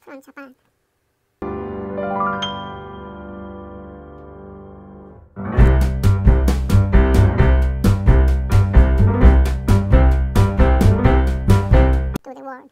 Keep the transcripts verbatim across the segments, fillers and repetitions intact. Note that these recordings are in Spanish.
from Japan. To the world.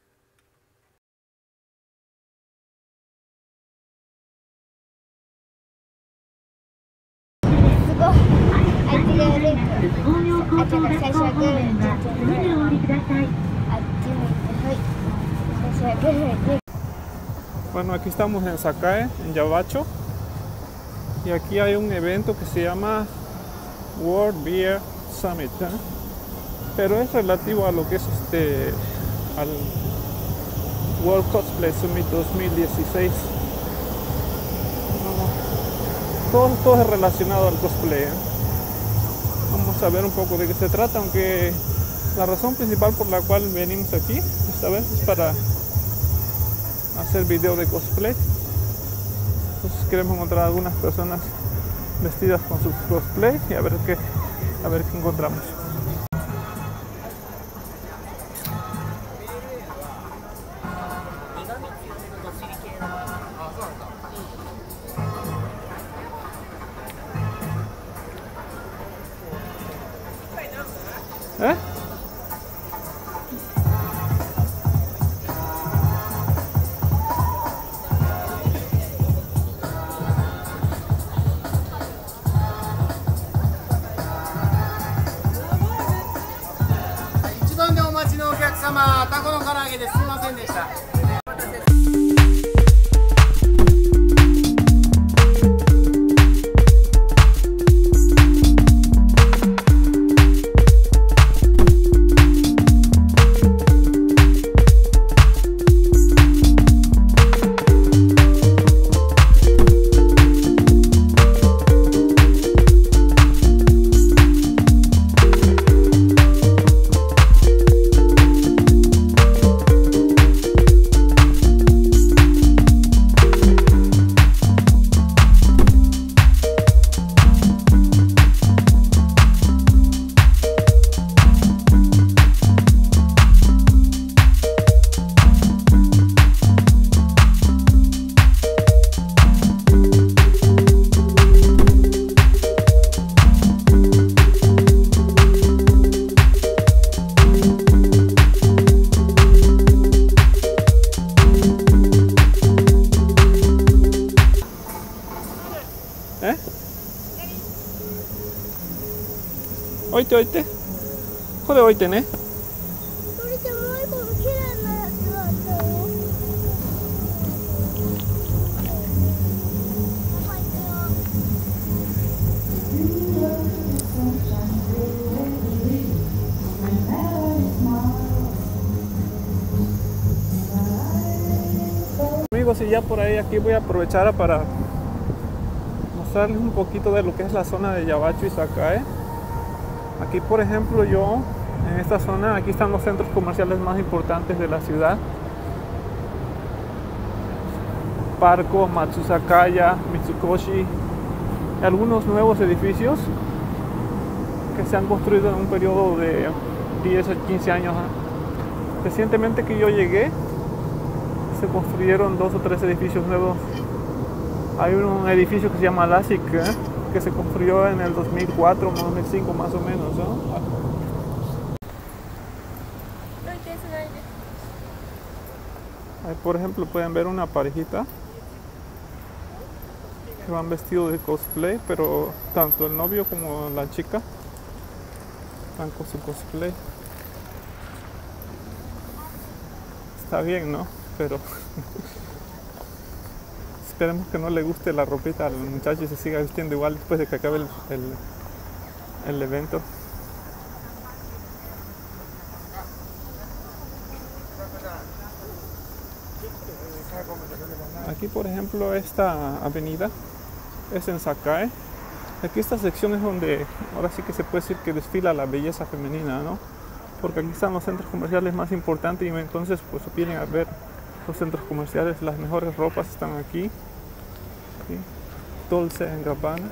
Bueno, aquí estamos en Sakae, en Yabacho, y aquí hay un evento que se llama World Beer Summit, ¿eh? Pero es relativo a lo que es este al World Cosplay Summit dos mil dieciséis. No, todo, todo es relacionado al cosplay, ¿eh? Vamos a ver un poco de qué se trata, aunque la razón principal por la cual venimos aquí esta vez es para hacer video de cosplay. Entonces queremos encontrar algunas personas vestidas con sus cosplay y a ver qué, a ver qué encontramos. ¿Eh? ¿Eh? Oite, oite. Joder, oite, ¿eh? Amigos, y ya por ahí aquí voy a aprovechar para mostrarles un poquito de lo que es la zona de Yabacho y Sakae. Aquí, por ejemplo, yo en esta zona, aquí están los centros comerciales más importantes de la ciudad: Parco, Matsusakaya, Mitsukoshi, y algunos nuevos edificios que se han construido en un periodo de diez a quince años. Recientemente que yo llegué, se construyeron dos o tres edificios nuevos. Hay un edificio que se llama LASIK, ¿eh? que se construyó en el dos mil cuatro, dos mil cinco más o menos, ¿no? Ahí, por ejemplo, pueden ver una parejita que van vestidos de cosplay, pero tanto el novio como la chica van con su cosplay. Está bien, ¿no? Pero esperemos que no le guste la ropita al muchacho y se siga vistiendo igual después de que acabe el, el, el evento. Aquí, por ejemplo, esta avenida es en Sakae. Aquí esta sección es donde ahora sí que se puede decir que desfila la belleza femenina, ¿no? Porque aquí están los centros comerciales más importantes y entonces pues vienen a ver los centros comerciales, las mejores ropas están aquí, ¿sí? Dolce and Gabbana.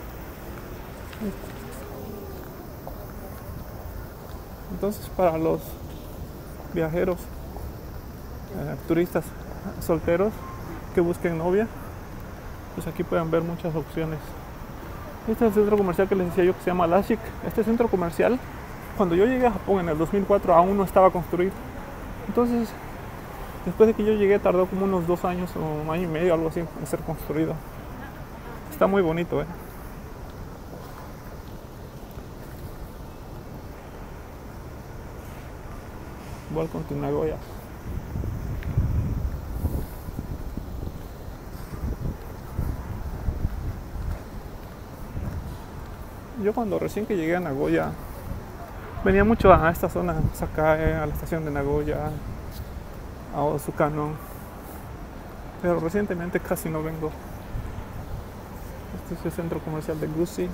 Entonces, para los viajeros, eh, turistas solteros, que busquen novia, pues aquí pueden ver muchas opciones. Este es el centro comercial que les decía yo, que se llama Lashik. Este centro comercial, cuando yo llegué a Japón en el dos mil cuatro, aún no estaba construido. Entonces, después de que yo llegué, tardó como unos dos años o un año y medio, algo así, en ser construido. Está muy bonito, ¿eh? Welcome to Nagoya. Yo cuando recién que llegué a Nagoya, venía mucho a esta zona, Sakae, a la estación de Nagoya, a Osukano, pero recientemente casi no vengo. Este es el centro comercial de Gusi.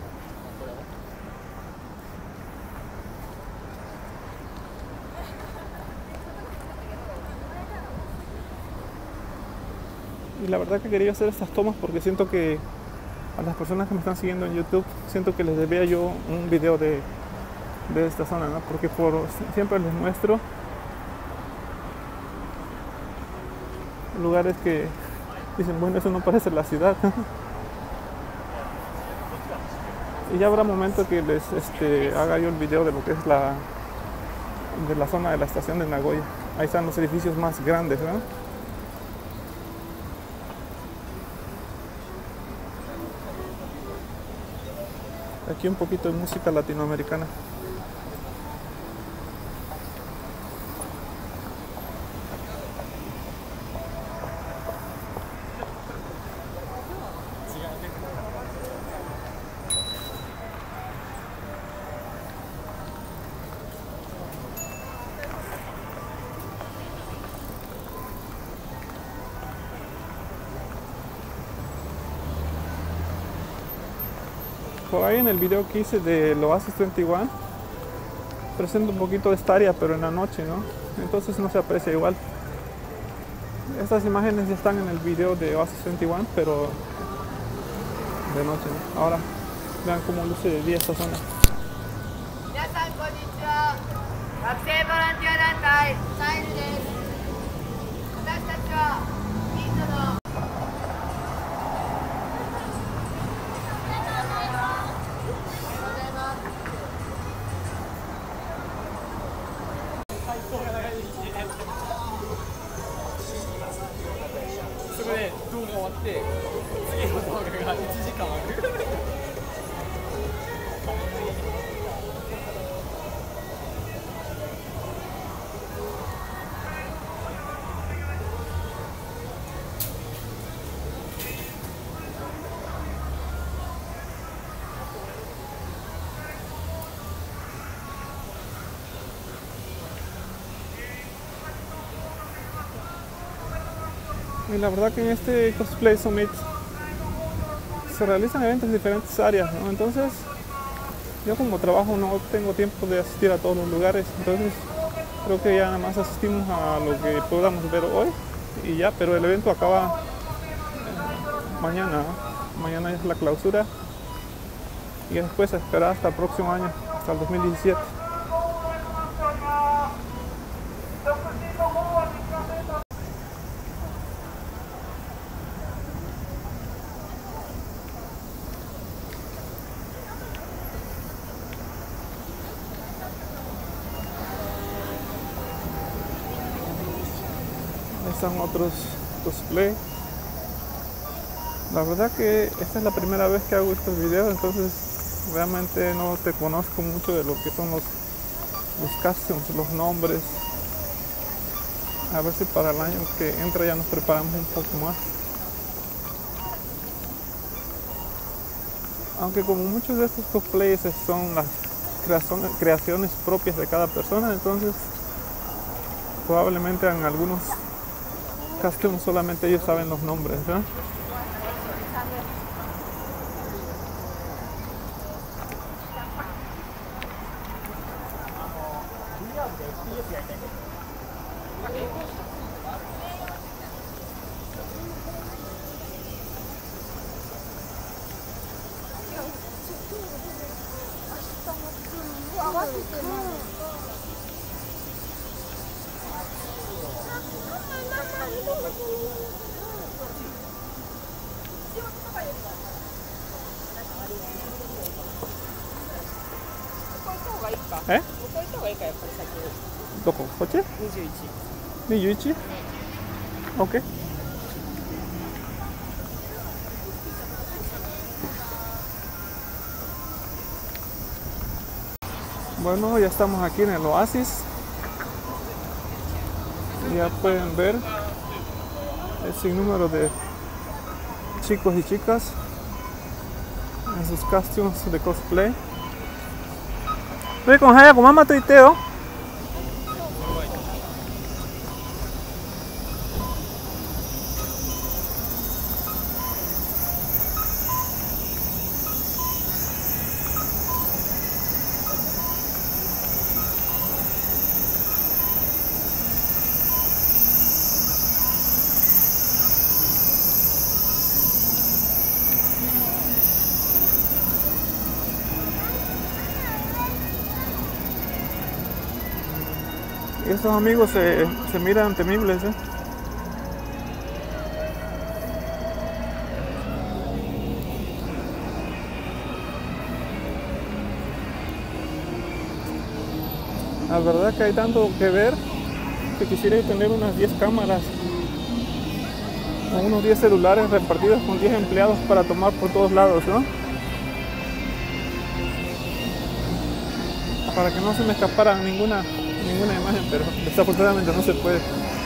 Y la verdad que quería hacer estas tomas porque siento que a las personas que me están siguiendo en YouTube, siento que les debía yo un video de, de esta zona, ¿no? Porque por, siempre les muestro lugares que dicen, bueno, eso no parece la ciudad. Y ya habrá momento que les este, haga yo el video de lo que es la, de la zona de la estación de Nagoya. Ahí están los edificios más grandes, ¿no? Aquí un poquito de música latinoamericana. Por ahí en el video que hice del Oasis veintiuno presento un poquito de esta área, pero en la noche, ¿no? Entonces no se aprecia igual. Estas imágenes ya están en el video de Oasis veintiuno, pero de noche, ¿no? Ahora vean cómo luce de día esta zona. Y la verdad que en este Cosplay Summit se realizan eventos en diferentes áreas, ¿no? Entonces yo como trabajo no tengo tiempo de asistir a todos los lugares, entonces creo que ya nada más asistimos a lo que podamos ver hoy y ya, pero el evento acaba eh, mañana, ¿no? Mañana es la clausura y después se espera hasta el próximo año, hasta el dos mil diecisiete. Están otros cosplay. La verdad que esta es la primera vez que hago estos videos, entonces realmente no te conozco mucho de lo que son los, los costumes, los nombres. A ver si para el año que entra ya nos preparamos un poco más. Aunque como muchos de estos cosplays son las creaciones, creaciones propias de cada persona, entonces probablemente en algunos costumes solamente ellos saben los nombres, ¿no? 声がやっぱり先にどこ？こっち？ にじゅういち。 にじゅういち? Ok. Bueno, ya estamos aquí en el oasis. Ya pueden ver el sinnúmero de chicos y chicas en sus costumes de cosplay. Ve con Haya con mamá tuiteo. Y estos amigos se, se miran temibles, ¿eh? La verdad que hay tanto que ver que quisiera tener unas diez cámaras o unos diez celulares repartidos con diez empleados para tomar por todos lados, ¿no? Para que no se me escapara ninguna ninguna imagen, pero desafortunadamente no se puede.